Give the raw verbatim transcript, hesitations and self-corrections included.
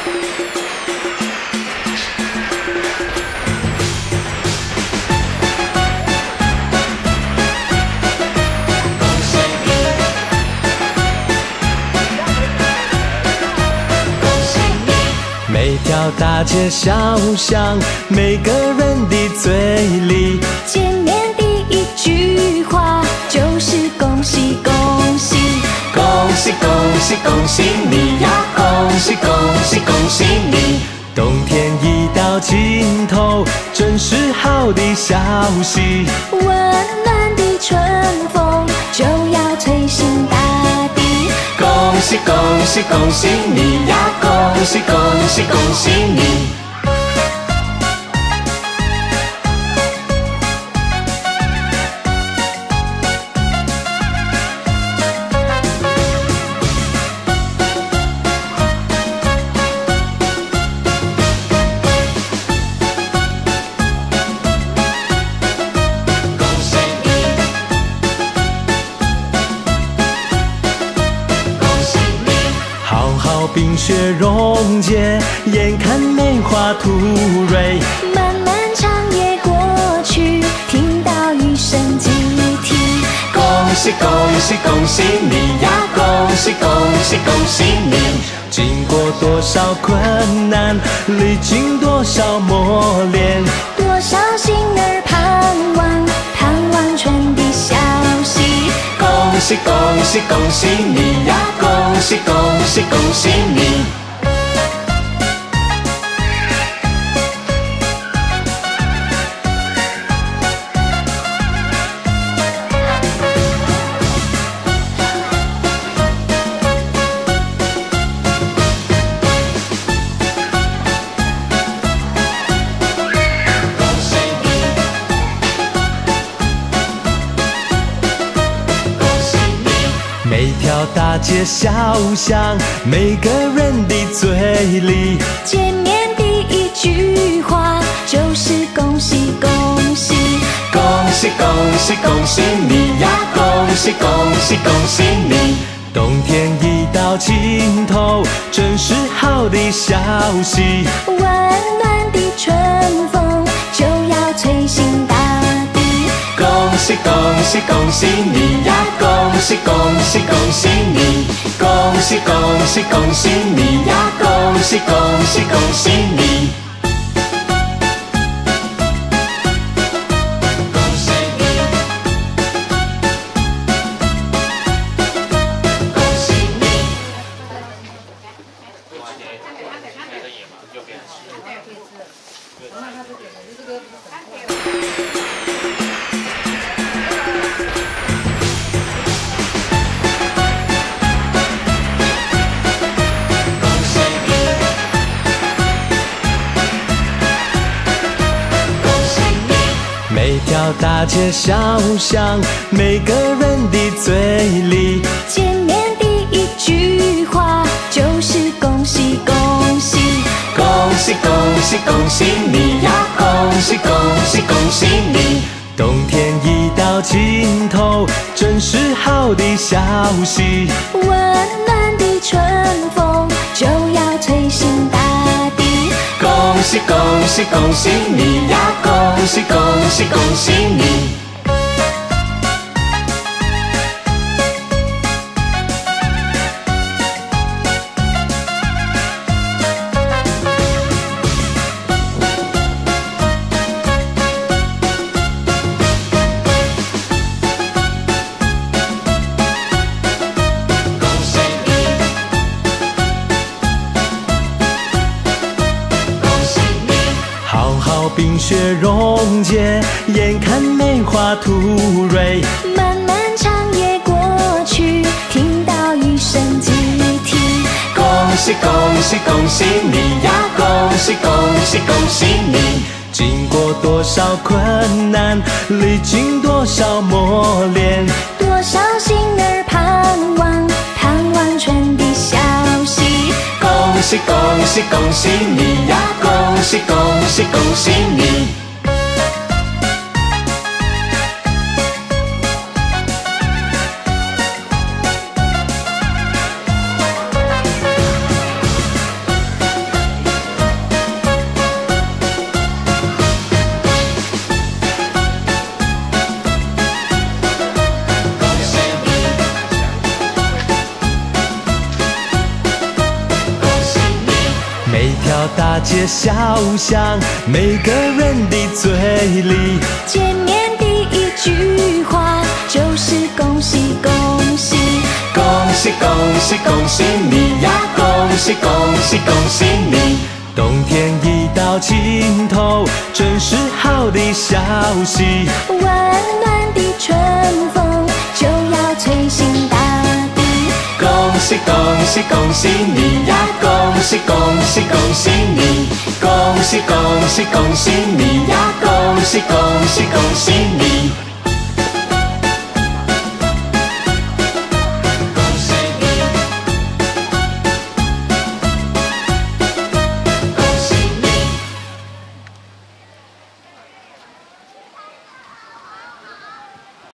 每条大街小巷，每个人的嘴里， 见面第一句话就是恭喜恭喜， 恭喜恭喜恭喜你呀，恭喜恭喜恭喜你！冬天已到尽头，真是好的消息。 温暖的春风就要吹醒大地， 恭喜恭喜恭喜你呀，恭喜恭喜恭喜你！冰雪溶解，眼看梅花吐蕊， 漫漫长夜过去，听到一声集体， 恭喜恭喜恭喜你呀，恭喜恭喜恭喜你！经过多少困难，历经多少磨练， 多少心儿盼望盼望春的消息， 恭喜恭喜恭喜你呀，恭喜恭喜恭喜你！每条大街小巷，每个人的嘴里， 见面第一句话就是恭喜恭喜， 恭喜恭喜恭喜你呀，恭喜恭喜恭喜你！冬天已到尽头，真是好的消息。 温暖的春风就要吹醒大地， 恭喜恭喜恭喜你呀，恭喜恭喜恭喜你！恭喜恭喜恭喜你呀，恭喜恭喜恭喜你！每条大街小巷，每个人的嘴里， 见面第一句话就是恭喜恭喜， 恭喜恭喜恭喜你呀，恭喜恭喜恭喜你！冬天已到尽头，真是好的消息。 温暖的春风就要吹醒大地， 恭喜恭喜恭喜你呀，恭喜恭喜恭喜你！冰雪溶解，眼看梅花吐蕊， 漫漫长夜过去，听到一声集体， 恭喜恭喜恭喜你呀，恭喜恭喜恭喜你！经过多少困难，历经多少磨练， 多少心儿盼望盼望春的消息， 恭喜恭喜恭喜你呀，恭喜恭喜恭喜你！ 大街小巷，每个人的嘴里。 见面第一句话就是恭喜恭喜， 恭喜恭喜恭喜你呀！恭喜恭喜恭喜你！冬天已到尽头，真是好的消息。 温暖的春风就要吹醒大地。 恭喜恭喜恭喜你呀！恭喜恭喜恭喜你！恭喜恭喜恭喜你呀！恭喜恭喜恭喜你！